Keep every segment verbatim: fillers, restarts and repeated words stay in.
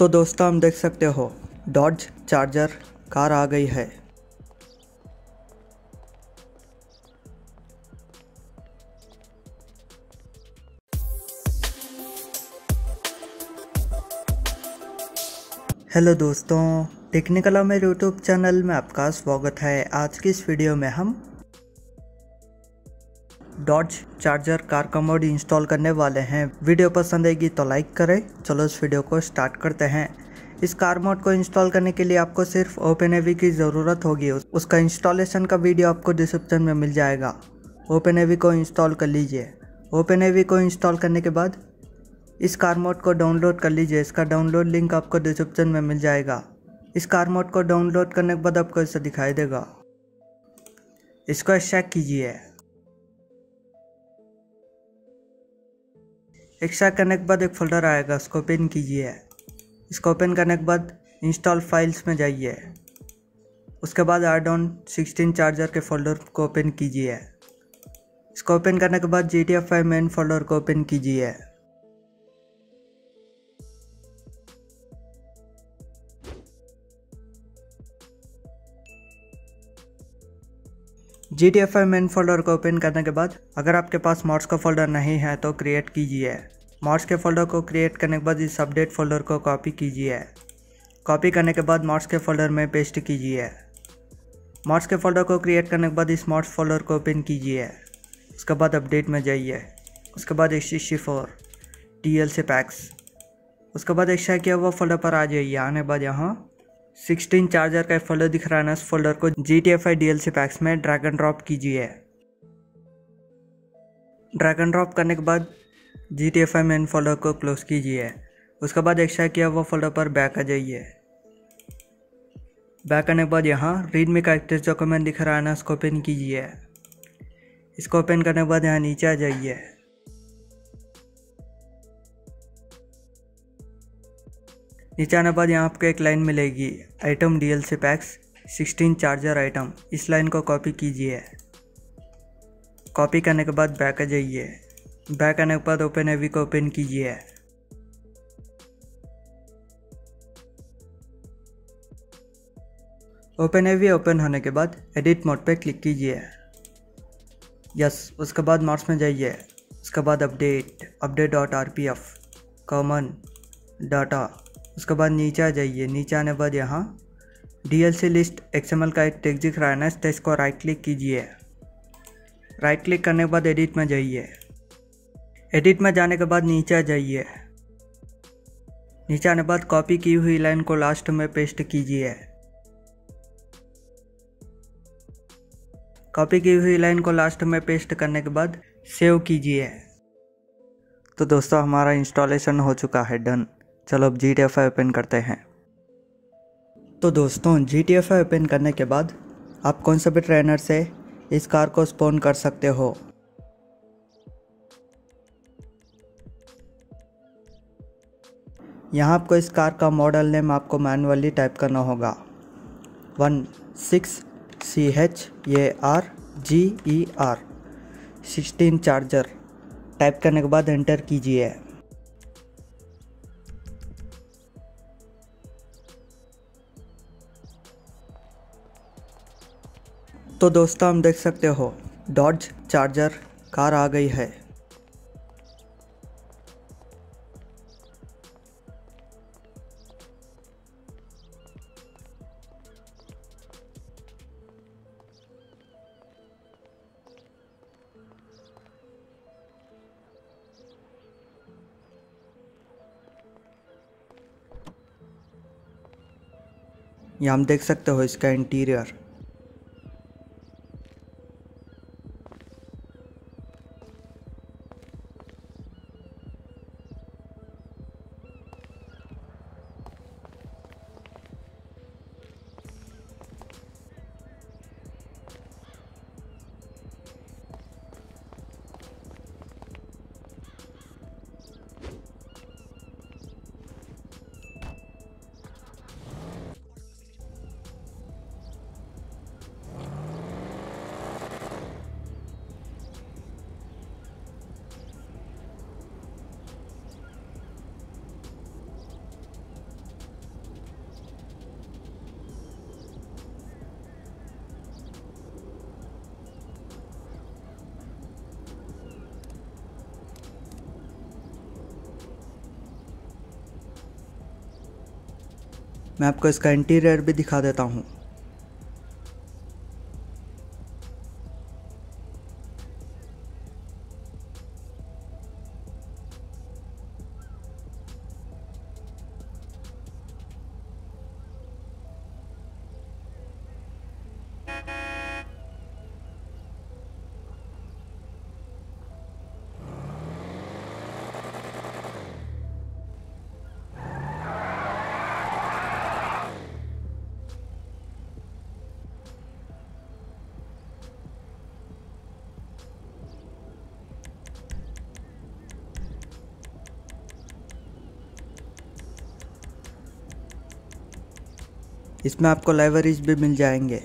तो दोस्तों हम देख सकते हो डॉज चार्जर कार आ गई है। हेलो दोस्तों, टेक्निकल मेरे यूट्यूब चैनल में आपका स्वागत है। आज की इस वीडियो में हम डॉज चार्जर कार का मोड इंस्टॉल करने वाले हैं। वीडियो पसंद आएगी तो लाइक करें। चलो इस वीडियो को स्टार्ट करते हैं। इस कार मोड को इंस्टॉल करने के लिए आपको सिर्फ ओपनएवी की ज़रूरत होगी। उसका इंस्टॉलेशन का वीडियो आपको डिस्क्रिप्शन में मिल जाएगा। ओपनएवी को इंस्टॉल कर लीजिए। ओपनएवी को इंस्टॉल करने के बाद इस कार मोड को डाउनलोड कर लीजिए। इसका डाउनलोड लिंक आपको डिस्क्रिप्शन में मिल जाएगा। इस कार मोड को डाउनलोड करने के बाद आपको ऐसा दिखाई देगा। इसको एक्सट्रैक्ट कीजिए। एक्सट्रैक्ट करने के बाद एक फोल्डर आएगा, उसको ओपन कीजिए। इसको ओपन करने के बाद इंस्टॉल फाइल्स में जाइए। उसके बाद एड ऑन सिक्सटीन चार्जर के फोल्डर को ओपन कीजिए। इसको ओपन करने के बाद G T F I main folder को ओपन कीजिए। G T F I main folder को ओपन करने के बाद अगर आपके पास मॉड्स का फोल्डर नहीं है तो क्रिएट कीजिए। मॉड्स के फोल्डर को क्रिएट करने के बाद इस अपडेट फोल्डर को कॉपी कीजिए। कॉपी करने के बाद मॉड्स के फोल्डर में पेस्ट कीजिए। मॉड्स के फोल्डर को क्रिएट करने के बाद इस मॉड्स फोल्डर को ओपन कीजिए। उसके बाद अपडेट में जाइए। उसके बाद X sixty four D L C packs, उसके बाद एक्स्ट्रा किया हुआ फोल्डर पर आ जाइए। आने बाद यहाँ सिक्सटीन चार्जर का फोल्डर दिख रहा है ना, इस फोल्डर को G T F I D L C packs में ड्रैग एंड ड्रॉप कीजिए। ड्रैग एंड ड्रॉप करने के बाद G T F I main folder को क्लोज कीजिए। उसके बाद एक्स्ट्रा किया हुआ फोल्डर पर बैक आ जाइए। बैक आने के बाद यहाँ रीडमी का एक टेक्स्ट डॉक्यूमेंट दिख रहा है ना, इसको ओपन कीजिए। इसको ओपन करने के बाद यहाँ नीचे आ जाइए। नीचे आने के बाद यहाँ आपको एक लाइन मिलेगी, item D L C packs sixteen charger item. इस लाइन को कॉपी कीजिए। कॉपी करने के बाद बैक आ जाइए। बैक आने के बाद ओपनएवी को ओपन कीजिए। ओपनएवी ओपन होने के बाद एडिट मोड पे क्लिक कीजिए। यस, उसके बाद मॉड्स में जाइए। उसके बाद update update dot R P F common data. उसके बाद नीचे आ जाइए। नीचे आने के बाद यहाँ D L C list X M L का एक टेक्स्ट दिख रहा है ना, इस टेक्स्ट को राइट क्लिक कीजिए। राइट क्लिक करने के बाद एडिट में जाइए। एडिट में जाने के बाद नीचे आ जाइए। नीचे आने के बाद कॉपी की हुई लाइन को लास्ट में पेस्ट कीजिए। कॉपी की हुई लाइन को लास्ट में पेस्ट करने के बाद सेव कीजिए। तो दोस्तों हमारा इंस्टॉलेशन हो चुका है, डन। चलो अब G T F I open करते हैं। तो दोस्तों G T F I open करने के बाद आप कौन सा भी ट्रेनर से इस कार को स्पॉन कर सकते हो। यहाँ आपको इस कार का मॉडल नेम आपको मैनुअली टाइप करना होगा। One six C H A R G E R sixteen charger type करने के बाद एंटर कीजिए। तो दोस्तों हम देख सकते हो डॉज चार्जर कार आ गई है। यहाँ हम देख सकते हो इसका इंटीरियर। मैं आपको इसका इंटीरियर भी दिखा देता हूँ। इसमें आपको लाइब्रेरीज भी मिल जाएंगे।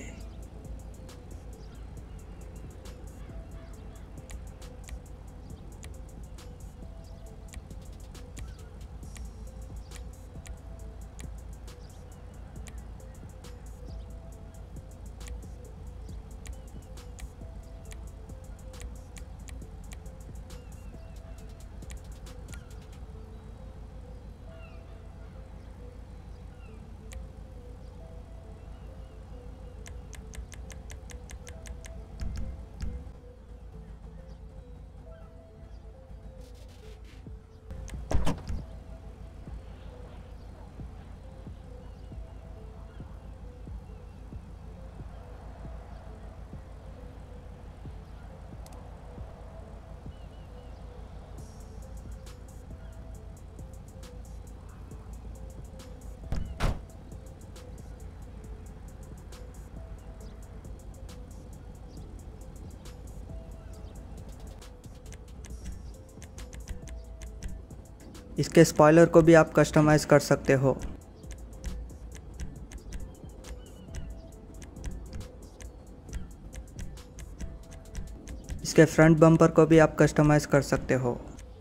इसके स्पॉइलर को भी आप कस्टमाइज कर सकते हो। इसके फ्रंट बम्पर को भी आप कस्टमाइज कर सकते हो।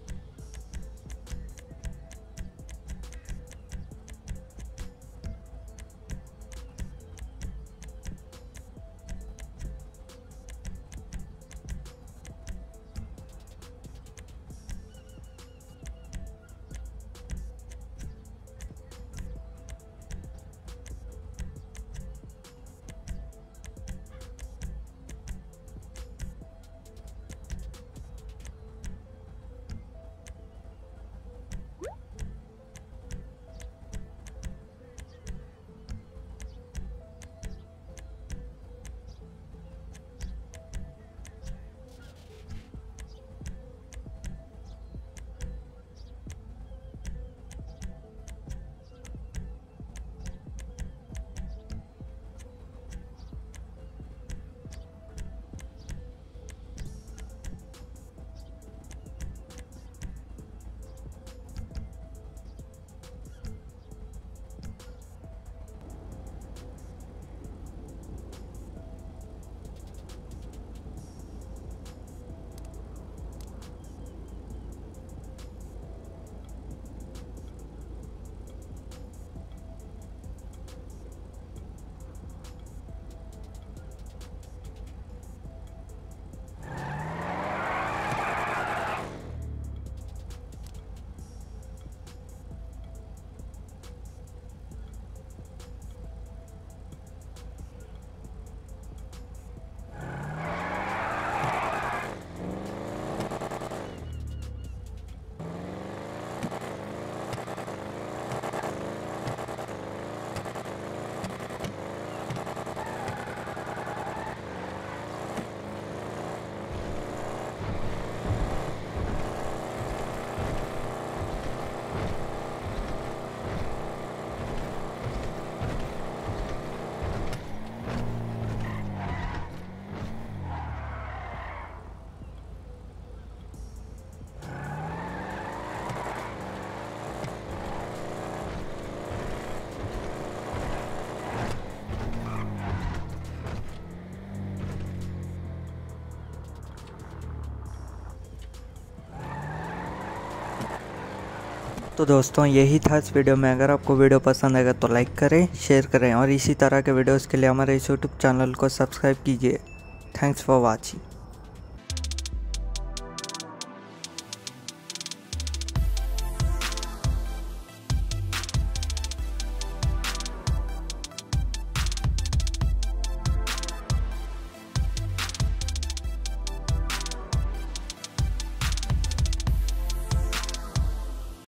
तो दोस्तों यही था इस वीडियो में। अगर आपको वीडियो पसंद आएगा तो लाइक करें, शेयर करें और इसी तरह के वीडियोस के लिए हमारे इस यूट्यूब चैनल को सब्सक्राइब कीजिए। Thanks for watching.